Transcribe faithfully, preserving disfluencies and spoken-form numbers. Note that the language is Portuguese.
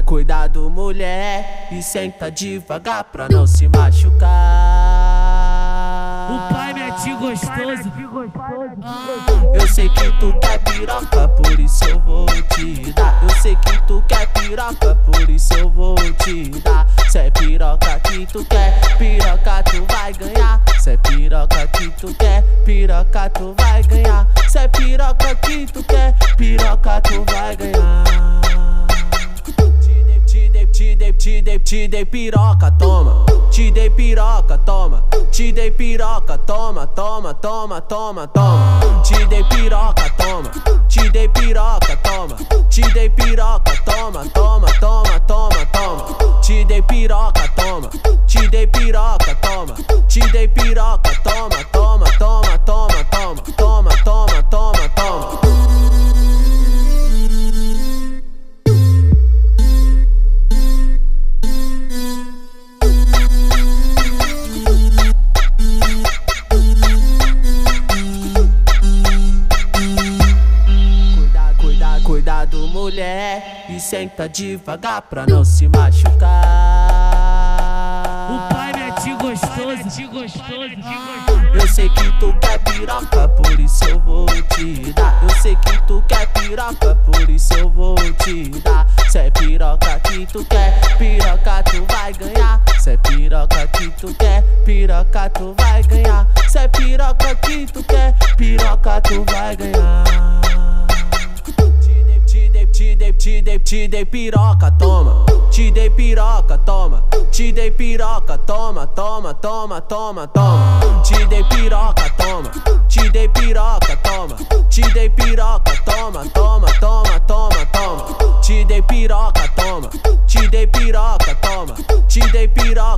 Cuidado, mulher, e senta devagar pra não se machucar. O pai mete gostoso. Eu sei que tu quer piroca, por isso eu vou te dar. Eu sei que tu quer piroca, por isso eu vou te dar. Se é piroca que tu quer, piroca tu vai ganhar. Se é piroca que tu quer, piroca tu vai ganhar. Se é piroca que tu quer, piroca tu vai ganhar. Te dei, te dei, te dei, te dei piroca, toma. Te dei piroca, toma. Te dei piroca, toma, toma, toma, toma, toma. Te dei piroca, toma. Te dei piroca, toma. Te dei piroca, toma, toma, toma, toma, toma. Te dei piroca, toma. Te dei piroca, toma. Te dei piroca, toma, toma, toma, toma, toma, toma, toma, toma, toma. Cuidado, mulher, e senta devagar pra não se machucar. O pai mete gostoso. Eu sei que tu quer piroca, por isso eu vou te dar. Eu sei que tu quer piroca, por isso eu vou te dar. Se é piroca que tu quer, piroca tu vai ganhar. Se é piroca que tu quer, piroca tu vai ganhar. Se é piroca que tu quer, piroca tu vai ganhar. Te dei, te dei, te dei piroca, toma. Te dei piroca, toma. Te dei piroca, toma, toma, toma, toma, toma. Te dei piroca, toma. Te dei piroca, toma. Te dei piroca, toma, toma, toma, toma, toma. Te dei piroca, toma. Te dei piroca, toma. Te dei piroca.